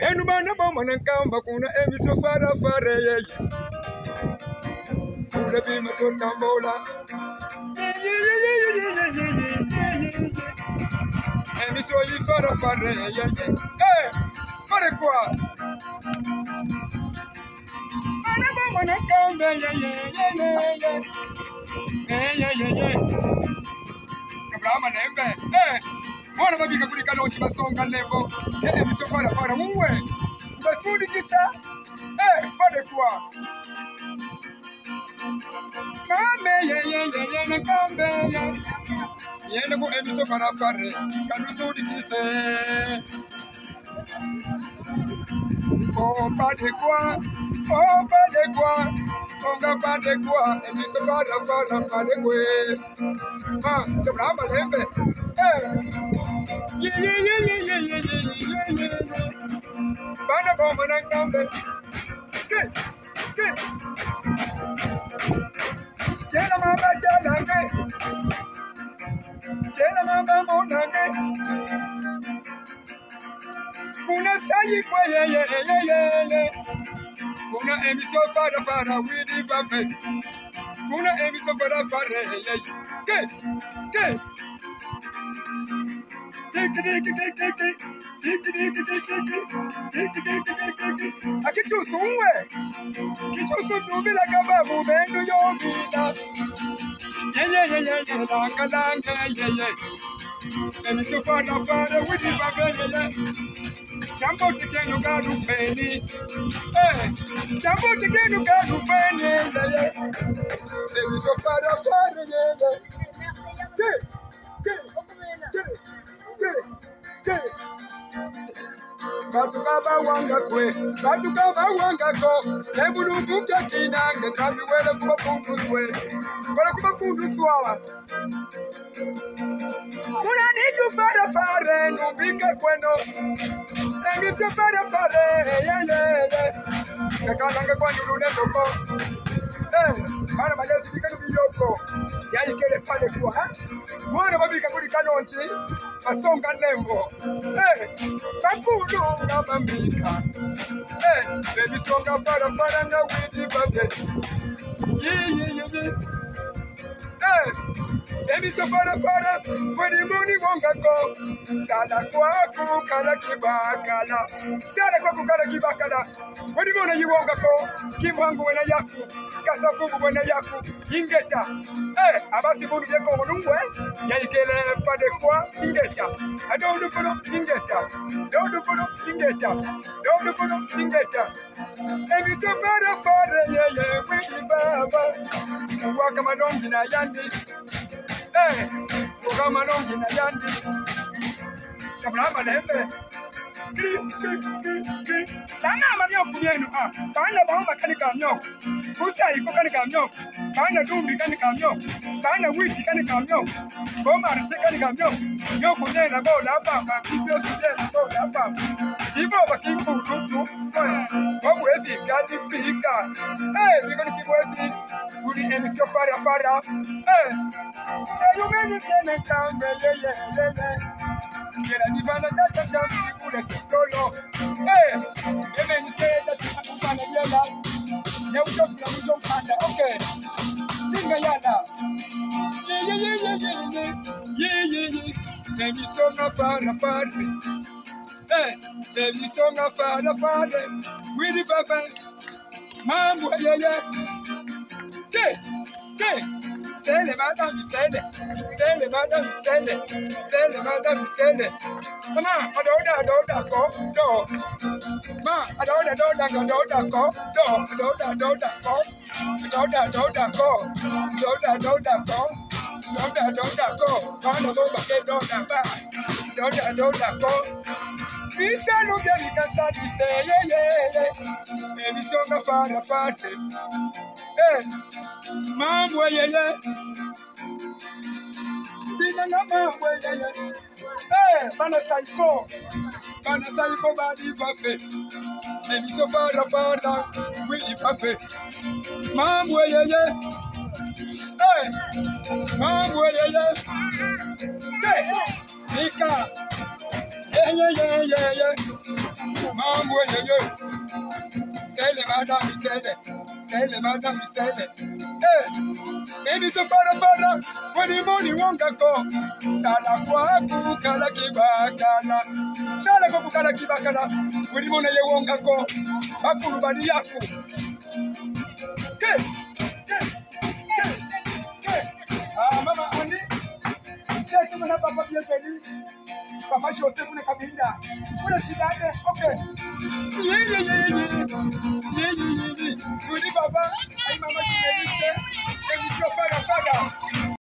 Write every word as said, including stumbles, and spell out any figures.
enu bana bomba nkamba kuna emiso fara fara ye ule bima tunambola emiso yi fara fara ye eh pare quoi bana bomba nkamba ye ye ye ye ye ye ye Abraham nembe eh Mwana babika kuri kano chibasonga lebo eh emiso fara fara muwe basudi kisa eh pare quoi Kame ye ye ye ye na kambe ye ye na ko emiso fara fara kanu sudi kisa Oh pare quoi oh pare quoi Onga pare quoi emiso fara fara pare quoi Ma Abraham nembe eh Ye ye ye ye ye ye ye ye ye Bana bomba na kambe Ke ke Jela mama jela ke Jela mama mona ke Kuna sayi kwa ye ye ye ye ye Kuna emiso fara fara widi vafe Kuna emiso fara fara ye ye Ke ke Akichusu uwe Kichusu tubila kababu benu yobila Ye ye ye ye ye langa langa ye ye Emiso fara fara widi vafe ye ye Jambo tikenu gadu feni Eh Jambo tikenu gadu feni ye ye Emiso fara fara ye ye Ke Ke Ke Batukaba wanga kwe, batukaba wanga ko, nebulu kuka kinange, tabi wele kuba fundu swe, wele kuba fundu swala. Muna niku fara fare, nubika kweno, nemiso fara fare, ye ye ye, kakalanga kwa nyuru netoko, eh, mana malezi bika nubiyoko, ya ikele pale kuwa, ha? Mwana babika kuri kanonchi, Asonga nembo, eh, bakulu ngabambika, eh, baby songa fara fara na widi babe, ye ye ye ye, eh, baby so fara fara, when you money wonga go, sala kwa ku kala kibakala, sala kwa ku kala kibakala, when you money you wonga go, kimwangu wena yaku, kasafubu wena yaku, ingeta, eh, abasi bunu yeko mulungwe, ya ikele pade kwa ingeta. I don't look at him, ingeta. Don't look at him, ingeta. Don't look at him, ingeta. And it's a better father, yeah, yeah, with Baba. Welcome along in a yandi. Eh, welcome along in a yandi. Come on, my neighbor. Sana manyoku yenu ah kana baomba kanika mnyoko kusa iko kanika mnyoko kana dumbi kanika mnyoko kana wiki kanika mnyoko koma arshe kanika mnyoko nyoko nena bola hapa kibyo sije bola hapa ibo bakingu tutu kwa mwezi gadi pika eh biko nikiwezi kuri emisio fara fara eh you many tena kambe ye ye ye Kera ni bana tata jambi kule kitolo eh ebe ni keta tukakana yela ya utoki na mjo mpanda okay singa yala ye ye ye ye ye ye ye ye Baby songa fara fara eh baby songa fara fara widi papa mambo ye ye ke ke Sele madame sele sele madame sele sele madame sele Mama adoda adoda ko do Ma adoda adoda adoda ko do adoda adoda ko adoda adoda ko adoda adoda ko adoda adoda ko Kana mo ba ke doda ba adoda adoda ko Visa no bia ni kansa di se ye ye ye Baby songa fara fara eh Mambo ye ye Dina na mambo ye ye Eh bana saiko Bana saiko badi fafe Baby so fara fara Willy fafe Mambo ye ye Eh Mambo ye ye Eh Nika Yeah, yeah, yeah, yeah, yeah. Mom, where you go? Tell him, Madame, tell him. Tell him, Madame, tell him. Hey, maybe so far, father, when the money won't go. Sala kwa kukala kibakala. Sala kwa kukala kibakala. When the money won't go. Akulu badi yaku. Okay, okay, okay, okay. Ah, Mama Andy. Take him and Papa Bielli. Papa showed him in a cabina. What is he that? Okay. Yeah, yeah, yeah, yeah. Yeah, yeah, yeah, yeah. Good, Papa. I'm Mama Bielli. And it's your father, father.